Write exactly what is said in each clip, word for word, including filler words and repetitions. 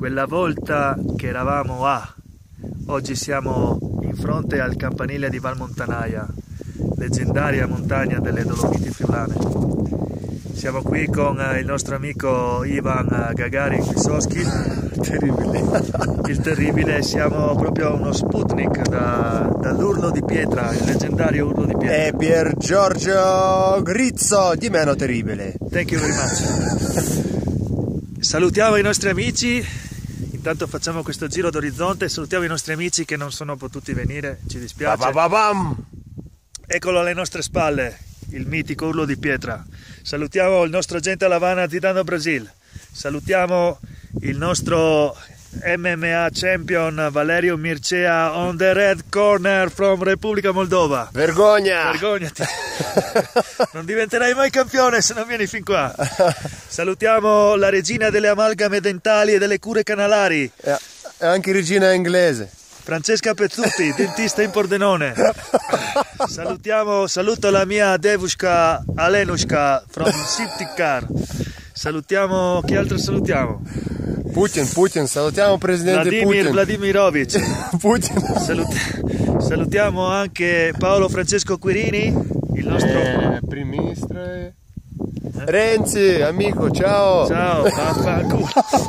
Quella volta che eravamo a, oggi siamo in fronte al campanile di Valmontanaia, leggendaria montagna delle Dolomiti Friulane. Siamo qui con il nostro amico Ivan Gagarin Wysocki, terribile. Il terribile, siamo proprio a uno Sputnik da, dall'Urlo di Pietra, il leggendario Urlo di Pietra. E Pier Giorgio Grizzo, di meno terribile. Thank you very much. Salutiamo i nostri amici, intanto facciamo questo giro d'orizzonte, salutiamo i nostri amici che non sono potuti venire, ci dispiace. Ba ba ba bam. Eccolo alle nostre spalle, il mitico Urlo di Pietra. Salutiamo il nostro agente all'Havana Zidane Brasil. Salutiamo il nostro M M A champion Valerio Mircea on the red corner from Repubblica Moldova. Vergogna! Vergognati! Non diventerai mai campione se non vieni fin qua. Salutiamo la regina delle amalgame dentali e delle cure canalari. E anche regina inglese. Francesca Pezzutti, dentista in Pordenone. Salutiamo, saluto la mia Devushka Alenushka from Siptikar. Salutiamo, chi altro salutiamo? Putin, Putin, salutiamo presidente Vladimir Putin. Vladimirovic. Putin. Salut salutiamo anche Paolo Francesco Quirini, il nostro eh, primo ministro. Eh. Renzi, amico, ciao. Ciao, vaffanculo.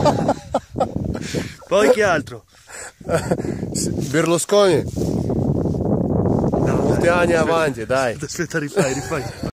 Poi chi altro? Berlusconi. No, Molti dai, anni aspetta, avanti, dai. Aspetta, rifai, rifai.